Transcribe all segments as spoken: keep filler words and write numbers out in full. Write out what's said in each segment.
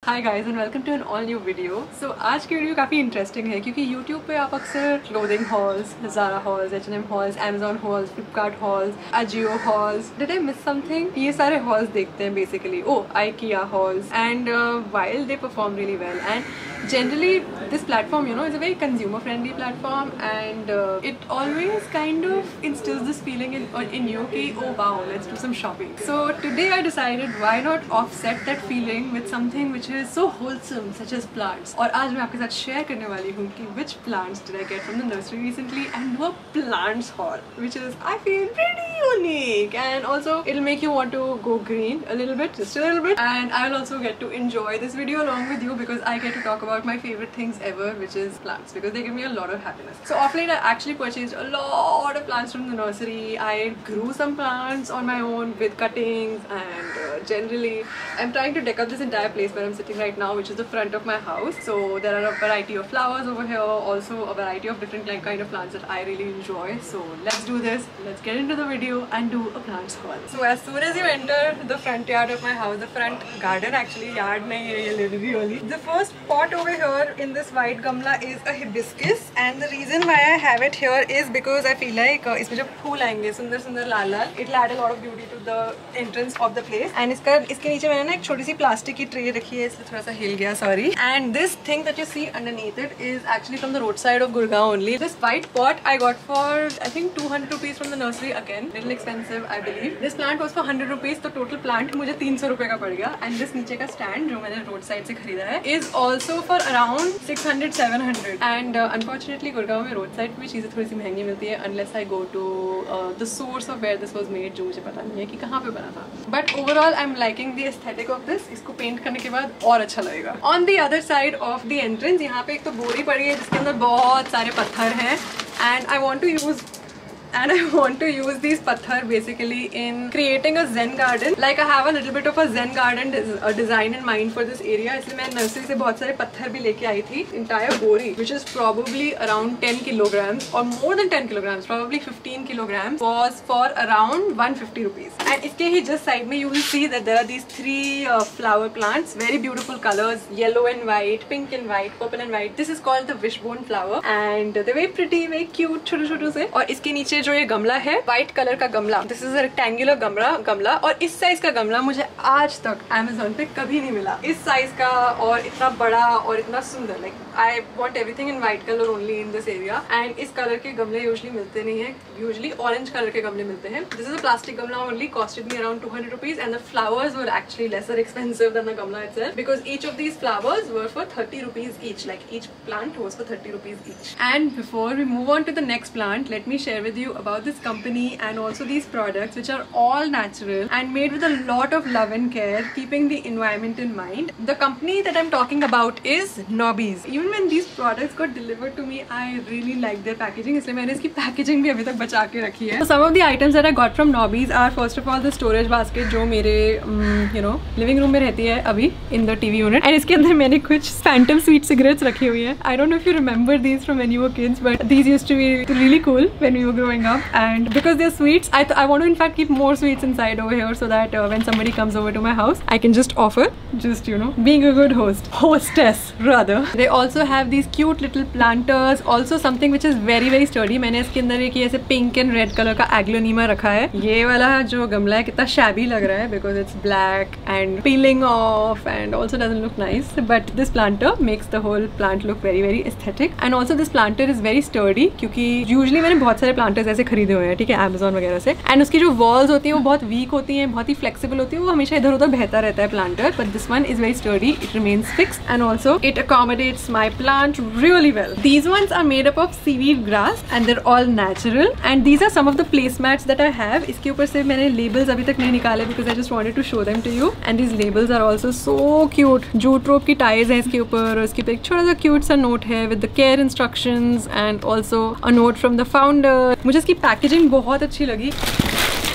Hi guys and welcome to an all new video. So आज की video काफ़ी interesting है क्योंकि यूट्यूब पे आप अक्सर clothing hauls, Zara hauls, H and M hauls, Amazon hauls, Flipkart hauls, Ajio hauls, did I miss something, ये सारे हॉल्स देखते हैं basically. Oh IKEA hauls and while they perform really well and generally this platform, you know, is a very consumer friendly platform and uh, it always kind of instills this feeling in, in you ki, oh wow, let's do some shopping. So today I decided why not offset that feeling with something which is so wholesome such as plants. और आज मैं आपके साथ share करने वाली हूँ कि which plants did I get from the nursery recently and do a plants haul which is I feel pretty unique and also it'll make you want to go green a little bit, just a little bit, and I'll also get to enjoy this video along with you because I get to talk about my favorite things ever, which is plants, because they give me a lot of happiness. So of late I actually purchased a lot of plants from the nursery. I grew some plants on my own with cuttings and uh, generally I'm trying to deck up this entire place where I'm sitting right now, which is the front of my house. So there are a variety of flowers over here, also a variety of different like kind of plants that I really enjoy. So let's do this, let's get into the video and do a plants haul. So as soon as you enter the front yard of my house, the front garden, actually yard nahi hai ye, literally, the first pot over here in this white gamla is a hibiscus and the reason why I have it here is because I feel like uh, इसमें जब फूल आएंगे सुंदर सुंदर लाल लाल, it will add a lot of beauty to the entrance of the place. And इसका इसके नीचे मैंने ना एक छोटी सी प्लास्टिक की ट्रे रखी है, इसलिए थोड़ा सा हिल गया, sorry. And this thing that you see underneath it is actually from the roadside of Gurgaon only. This white pot I got for I think two hundred rupees from the nursery, again little expensive I believe. This plant was for one hundred rupees, तो total plant मुझे तीन सौ रुपए का पड़ गया. And this नीचे का stand जो मैंने रोड साइड से खरीदा है is also for around six hundred seven hundred and uh, unfortunately Gurgaon में रोड साइड पे भी चीज़ें थोड़ी सी महंगी मिलती है unless I go to uh, the source of where this was made, जो मुझे पता नहीं है कि कहाँ पे बना था. But overall I'm liking the aesthetic of this. इसको पेंट करने के बाद और अच्छा लगेगा. On the other side of the entrance यहाँ पे एक तो बोरी पड़ी है जिसके अंदर बहुत सारे पत्थर हैं and I want to use and I want to use these pathar basically in creating a zen garden. Like I have a little bit of a zen garden des a design in mind for this area. इसलिए मैं nursery से बहुत सारे पत्थर भी लेके आई थी. Entire बोरी which is probably around ten kilograms or more than ten kilograms, probably fifteen kilograms, was for around one hundred fifty rupees. And इसके ही just side में you will see that there are these three uh, flower plants, very beautiful colors, yellow and white, pink and white, purple and white. This is called the wishbone flower and they're very pretty, very cute, छोटे छोटे से. और इसके नीचे जो ये गमला है व्हाइट कलर का गमला, दिस इज अ रेक्टेंगुलर गमला गमला और इस साइज का गमला मुझे आज तक अमेज़न पे कभी नहीं मिला. इस साइज का और इतना बड़ा और इतना सुंदर. Like I want everything in white colour only in this area and इस कलर के गमले यूजुअली मिलते नहीं है. यूजुअली ऑरेंज कलर के गमले मिलते हैं. दिस इज अ प्लास्टिक गमला only, costed me around two hundred rupees and the flowers were actually lesser expensive than the gamla itself because each of these flowers were for thirty rupees each. Like each plant was for thirty rupees each. And before we move on to the next plant, let me share with you about this company and also these products which are all natural and made with a lot of love and care, keeping the environment in mind. The company that I'm talking about is Nobbies. Even when these products got delivered to me, I really liked their packaging, इसलिए मैंने इसकी packaging भी अभी तक बचा के रखी है. So some of the items that I got from Nobbies are first of all the storage basket जो मेरे um, you know living room में रहती है अभी in the T V unit, and इसके अंदर मैंने कुछ Phantom sweet cigarettes रखी हुई है. I don't know if you remember these from when you were kids, but these used to be really cool when we were growing up. And because they're sweets, I, I want to in fact keep more sweets inside over here so that uh, when somebody comes over to my house, I can just offer, just you know, being a good host, hostess rather. They also have these cute little planters, also something which is very very sturdy. मैंने इसके अंदर एक ऐसे pink and red color का aglaonema रखा है. ये वाला जो गमला है कितना shabby लग रहा है because it's black and peeling off and also doesn't look nice. But this planter makes the whole plant look very very aesthetic. And also this planter is very sturdy क्योंकि usually मैंने बहुत सारे planters ऐसे खरीदे हुए हैं, ठीक है, अमेज़न वगैरह से. एंड उसकी जो वॉल्स होती हैं वो बहुत वीक होती हैं, बहुत ही फ्लेक्सिबल होती है, वो हमेशा इधर उधर बहता रहता है planter. But this one is very sturdy, it remains fixed and also it accommodates my plant really well. These ones are made up of seaweed grass and they're all natural and these are some of the placemats that I have. इसके ऊपर से मैंने labels अभी तक नहीं निकाले because I just wanted to show them to you. And these labels are also so cute. Jute रोप की ties है इसके ऊपर, इसके ऊपर एक छोटा सा क्यूट सा नोट है with the care instructions and also a note from the founder. मुझे इसकी पैकेजिंग बहुत अच्छी लगी.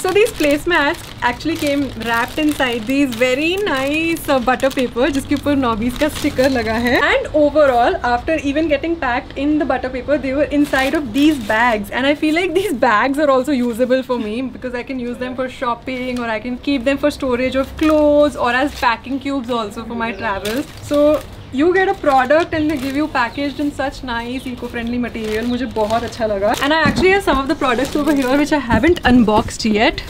So these placemats actually came wrapped inside these very nice uh, butter paper जिसके ऊपर Nobbies का sticker लगा है. And overall, after even getting packed in the butter paper, they were inside of these bags. And I feel like these bags are also usable for me because I can use them for shopping, or I can keep them for storage of clothes, or as packing cubes also for my travels. So you get a product and they give you packaged in such nice eco-friendly material. मुझे बहुत अच्छा लगा. And I actually have some of the products over here which I haven't unboxed yet.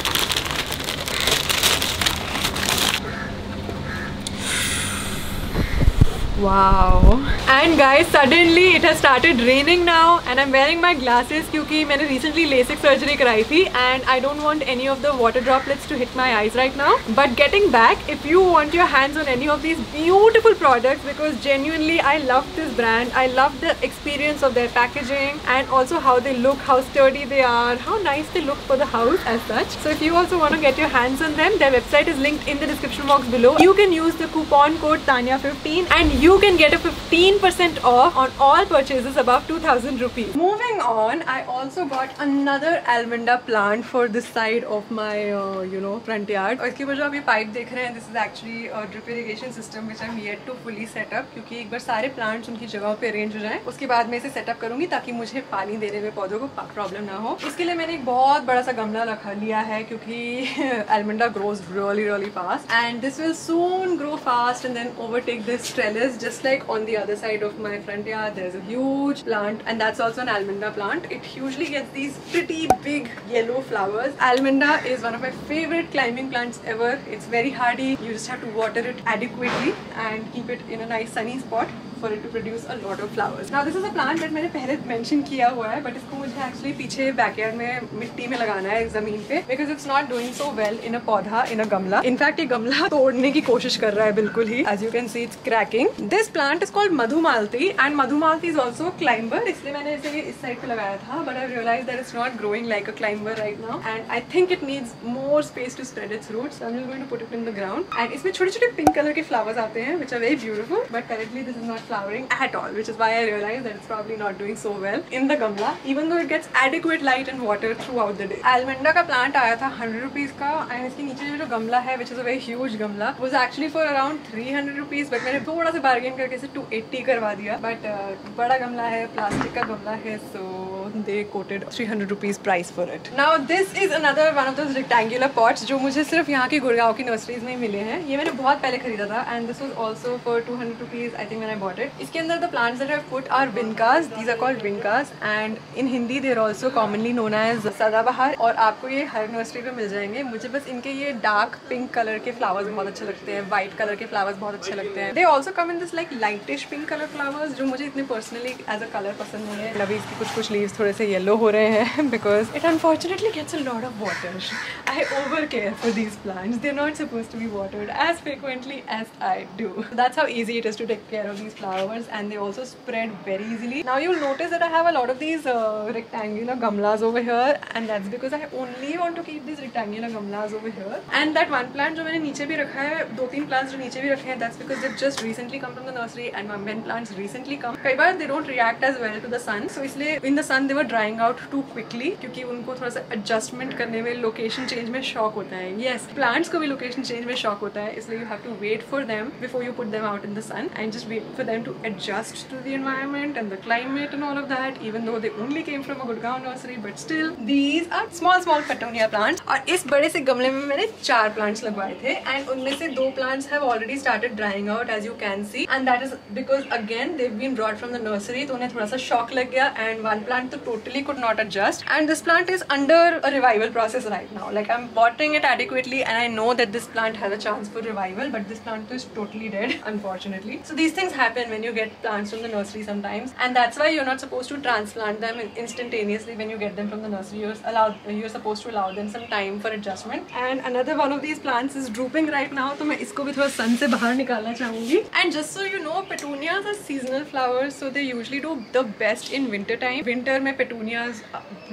Wow. And guys, suddenly it has started raining now and I'm wearing my glasses क्योंकि मैंने recently LASIK surgery कराई थी and I don't want any of the water droplets to hit my eyes right now. But getting back, if you want your hands on any of these beautiful products, because genuinely I love this brand, I love the experience of their packaging and also how they look, how sturdy they are, how nice they look for the house as such. So if you also want to get your hands on them, their website is linked in the description box below. You can use the coupon code Tanya fifteen and you You can get a fifteen percent off on all purchases above two thousand rupees. Moving on, I also got another almond plant for this side of my uh, you know front yard. और इसके ऊपर जो आप ये pipe देख रहे हैं, this is actually a drip irrigation system which I'm yet to fully set up, क्योंकि एक बार सारे plants उनकी जगह पे अरेंज हो जाएं, उसके बाद मैं इसे सेटअप करूंगी ताकि मुझे पानी देने में पौधों को प्रॉब्लम ना हो. इसके लिए मैंने एक बहुत बड़ा सा गमला रखा लिया है क्योंकि almond grows really really fast and this will soon grow fast and then overtake this trellis. Just like on the other side of my front yard, there's a huge plant and that's also an almond plant. It usually gets these pretty big yellow flowers. Almond is one of my favorite climbing plants ever. It's very hardy. You just have to water it adequately and keep it in a nice sunny spot for it to produce a lot of flowers. Now this is a plant that मैंने पहले mention किया हुआ है, but इसको मुझे actually पीछे backyard में मिट्टी में लगाना है ज़मीन पे, because it's not doing so well in a पौधा, in a गमला. In fact ये गमला तोड़ने की कोशिश कर रहा है बिल्कुल ही. As you can see, it's cracking. This plant is called Madhumalti and Madhumalti is also a climber. इसलिए मैंने इसे इस साइड पे लगाया था, but I realized that it's not growing like a climber right now and I think it needs more space to spread its roots. So I'm just going to put it in the ground. And इसमें छोटे छोटे pink color के flowers आते हैं, which are very beautiful, but currently this is not flowering at all, which is why I realized that it's probably not doing so well in the gamla, even though it gets adequate light and water throughout the day. Almond का plant आया था hundred rupees का and इसके नीचे जो गमला है, which is a very huge gamla, was actually for around three hundred rupees, but मैंने थोड़ा सा bargain करके इसे two eighty करवा दिया. But uh, बड़ा गमला है, plastic का गमला है, so they quoted three hundred rupees price for it. Now this is another one of those rectangular pots जो मुझे सिर्फ यहाँ की गुड़गांव की नर्सरीज में मिले हैं. ये मैंने बहुत पहले खरीदा था and this was also for two hundred rupees I think when I bought it. इसके अंदर the plants that I've put are vinkas. These are called vinkas and in Hindi they are also commonly known as सदाबहार और आपको ये हर nursery पे मिल जाएंगे. मुझे बस इनके ये डार्क पिंक कलर के फ्लावर्स बहुत अच्छे लगते हैं, वाइट कलर के फ्लावर्स बहुत अच्छे लगते हैं. They also come in this like lightish pink color flowers जो मुझे इतने personally as a color पसंद नहीं है. अभी इसके कुछ कुछ leaves थोड़े से येलो हो रहे हैं because it unfortunately gets a lot of water. I over care for these plants. They're not supposed to be watered as frequently as I do. That's how easy it is to take care of these flowers and they also spread very easily. Now you'll notice that I have a lot of these uh, rectangular gamlas over here and that's because I only want to keep these rectangular gamlas over here. And that one plant जो मैंने नीचे भी रखा है, दो तीन plants जो नीचे भी रखे हैं, that's because they've just recently come from the nursery and my main plants recently come. कई बार they don't react as well to the sun, so इसलिए in the sun they were drying out too quickly क्योंकि उनको थोड़ा सा adjustment करने में location change में shock होता है. Yes, plants को भी location change में shock होता है, इसलिए you have to wait for them before you put them out in the sun and just wait for them to adjust to the environment and the climate and all of that, even though they only came from a Gurgaon nursery, but still these are small small petunia plants. और इस बड़े से गमले में मैंने चार plants लगवाए थे and उनमें से दो plants have already started drying out as you can see and that is because again they've been brought from the nursery तो उन्हें थोड़ा सा shock लग गया and one plant तो totally could not adjust and this plant is under a revival process right now. Like I'm watering it adequately and I know that this plant has a chance for revival, but this plant is totally dead unfortunately. So these things happen when you get plants from the nursery sometimes and that's why you're not supposed to transplant them instantaneously when you get them from the nursery. You're allowed, you're supposed to allow them some time for adjustment. And another one of these plants is drooping right now, तो मैं इसको भी थोड़ा sun से बाहर निकालना चाहूँगी. And just so you know, petunias are seasonal flowers, so they usually do the best in winter time. Winter में petunias bloom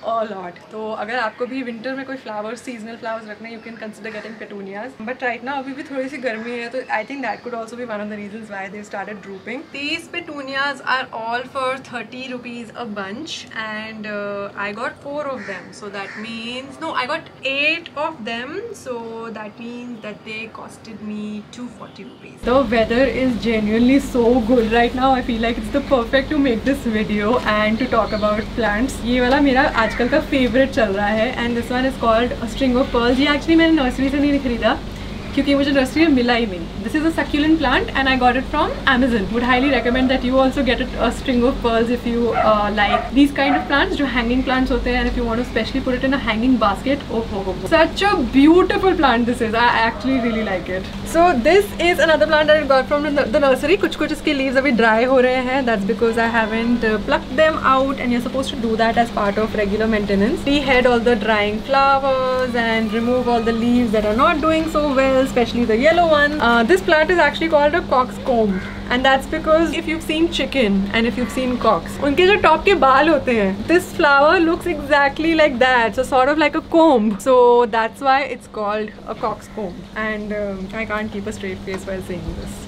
अ लॉट. तो अगर आपको भी विंटर में कोई फ्लावर्स, सीजनल फ्लावर्स रखना है, you can consider getting petunias. But right now अभी भी थोड़ी सी गर्मी है, तो I think that could also be one of the reasons why they started drooping. These petunias are all for thirty rupees a bunch, and uh, I got four of them. So that means no, I got eight of them. So that means that they costed me two hundred forty rupees. The weather is genuinely so good right now. I feel like it's the perfect to make this video and to talk about plants. ये वाला मेरा आजकल का favorite चल रहा है, and this one is called a string of pearls. ये actually मैंने nursery से नहीं खरीदा क्योंकि मुझे नर्सरी में मिला ही नहीं. This is a succulent plant and I got it from Amazon. Would highly recommend that you also get a string of pearls if you like these kind of plants जो हैंगिंग प्लांट्स होते हैं, and if you want to specially put it in a hanging basket. Oh such a beautiful plant this is. I actually really like it. So this is another plant that I got from the nursery. कुछ कुछ इसके leaves अभी dry हो रहे हैं. That's because I haven't plucked them out, and you are supposed to do that as part of regular maintenance. We head all the drying flowers and remove all the leaves that are not doing so well, specially the yellow one. Uh, this plant is actually called a coxcomb, and that's because if you've seen chicken and if you've seen cocks, उनके जो top के बाल होते हैं, this flower looks exactly like that, so sort of like a comb. So that's why it's called a coxcomb, and um, I can't keep a straight face while saying this.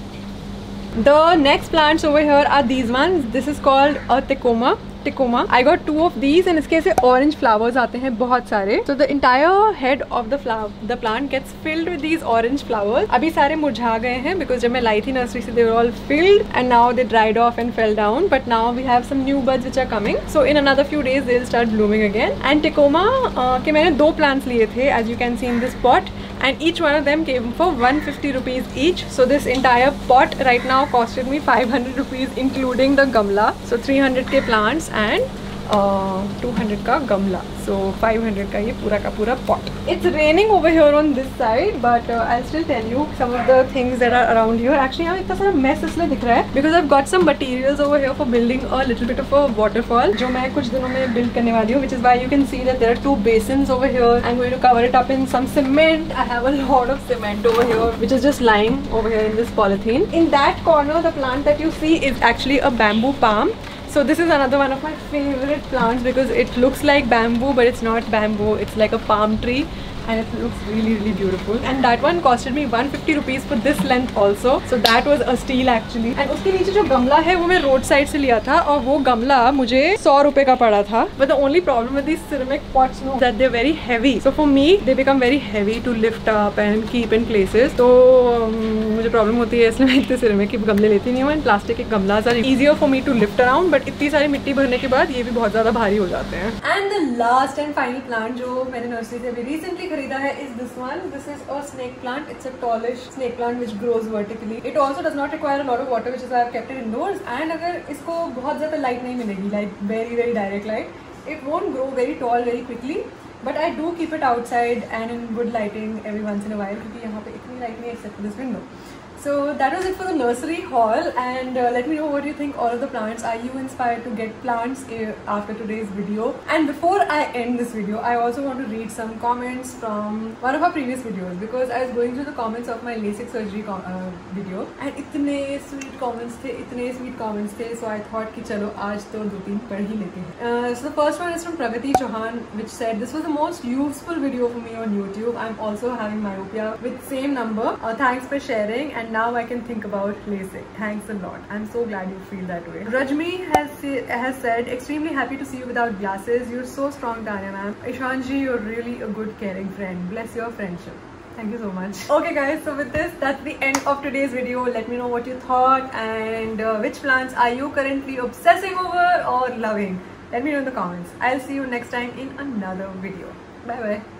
The next plants over here are these ones. This is called a Tecoma. Tecoma. I got two of these, and इसके ऐसे orange flowers आते हैं बहुत सारे. So the entire head of the flower, the plant gets filled with these orange flowers. अभी सारे मुरझा गए हैं because जब मैं लाई थी नर्सरी से they were all filled, and now they dried off and fell down. But now we have some new buds which are coming. So in another few days they'll start blooming again. And Tecoma uh, के मैंने दो plants लिए थे, as you can see in this pot. And each one of them came for one hundred fifty rupees each. So this entire pot right now costed me five hundred rupees including the gamla. So three hundred के plants and uh, two hundred का gamla. So five hundred का ये पूरा का पूरा pot. It's raining over here on this side, but uh, I'll still tell you some of the things that are around here. Actually यहाँ इतना सारा mess इसलिए दिख रहा है because I've got some materials over here for building a little bit of a waterfall जो मैं कुछ दिनों में build करने वाली हूँ, which is why you can see that there are two basins over here. I'm going to cover it up in some cement. I have a lot of cement over here which is just lying over here in this polythene. In that corner, the plant that you see is actually a bamboo palm. So this is another one of my favorite plants because it looks like bamboo, but it's not bamboo. It's like a palm tree, and it looks really really beautiful. And that one costed me one hundred fifty rupees for this length also. So that was a steal actually. And उसके नीचे जो गमला है वो मैं road side से लिया था, और वो गमला मुझे सौ रुपए का पड़ा था. But the only problem with these ceramic pots is that they're very heavy. So for me they become very heavy to lift up and keep in places. तो um, मुझे प्रॉब्लम होती है, इसलिए मैं इतने ceramic के गमले लेती नहीं हूँ. एंड प्लास्टिक के गमला are easier for me to lift around, but इतनी सारी मिट्टी भरने के बाद ये भी बहुत ज़्यादा भारी हो जाते हैं. And the last and final plant जो मैंने नर्सरी से अभी recently खरीदा है is this one. This is a snake plant. It's a tallish snake plant which grows vertically. It also does not require a lot of water, which is why I've kept it indoors. And अगर इसको बहुत ज़्यादा light नहीं मिलेगी, like very very direct light, it won't grow very tall very quickly. But I do keep it outside and in good lighting every once in a while क्योंकि यहाँ पे इतनी light नहीं है except for this window. So that was it for the nursery haul, and uh, let me know what you think all of the plants. Are you inspired to get plants uh, after today's video? And before I end this video, I also want to read some comments from one of our previous videos because I was going through the comments of my LASIK surgery uh, video, and इतने sweet comments थे, इतने sweet comments थे. So I thought कि चलो आज तो दो तीन पढ़ ही लेते हैं. Uh, so the first one is from Pragati Chauhan, which said this was the most useful video for me on YouTube. I'm also having myopia with same number. Uh, thanks for sharing, and now I can think about LASIK. Thanks a lot. I'm so glad you feel that way. Rajmi has has said, extremely happy to see you without glasses. You're so strong, Tanya ma'am. Ishanji, you're really a good caring friend. Bless your friendship. Thank you so much. Okay guys, so with this, that's the end of today's video. Let me know what you thought, and uh, which plants are you currently obsessing over or loving. Let me know in the comments. I'll see you next time in another video. Bye bye.